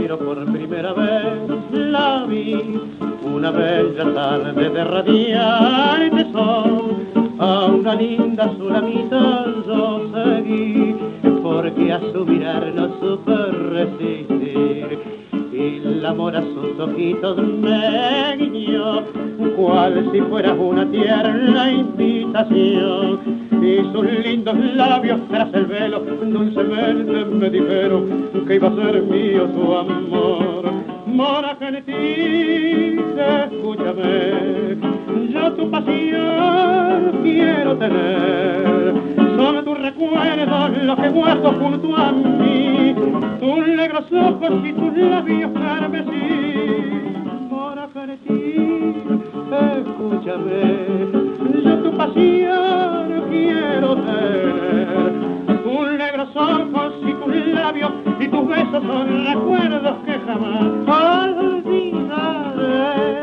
miro por primera vez, la vi una bella tarde de radiante sol. A una linda sulamita yo seguí, porque a su mirar no supe resistir. Y el amor a sus ojitos me guiñó, cual si fuera una tierna invitación. Y sus lindos labios tras el velo dulcemente me dijeron que iba a ser mío su amor. Mora gentil, escúchame, yo tu pasión quiero tener. Son tus recuerdos los que guardo junto a mí, tus negros ojos y tus labios carmesí. Mora gentil, escúchame, yo tu pasión quiero tener. Tus negros ojos y tus labios y tus besos son recuerdos que jamás olvidaré.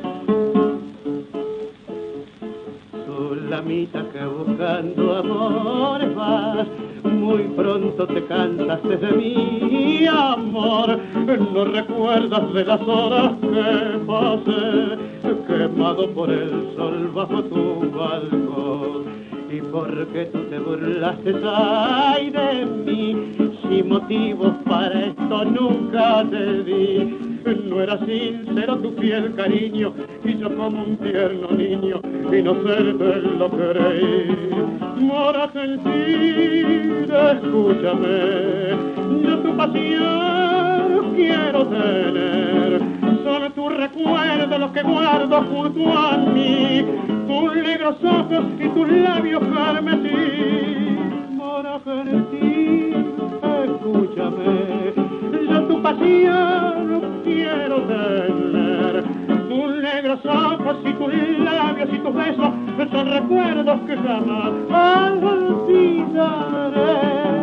Sulamita, que buscando amores vas, muy pronto te cansaste de mi amor. No recuerdas de las horas que pasé quemado por el sol bajo tu balcón. Y porque tú te burlaste, ay, de mí, sin motivos para esto nunca te di. No era sincero tu fiel cariño, y yo como un tierno niño inocente lo creí. Mora gentil, escúchame, yo tu pasión quiero tener. Son tus recuerdos los que guardo junto a mí, tus negros ojos y tus labios carmesí. Mora gentil, escúchame, yo tu pasión quiero tener. Tus negros ojos y tus labios y tus besos son recuerdos que jamás olvidaré.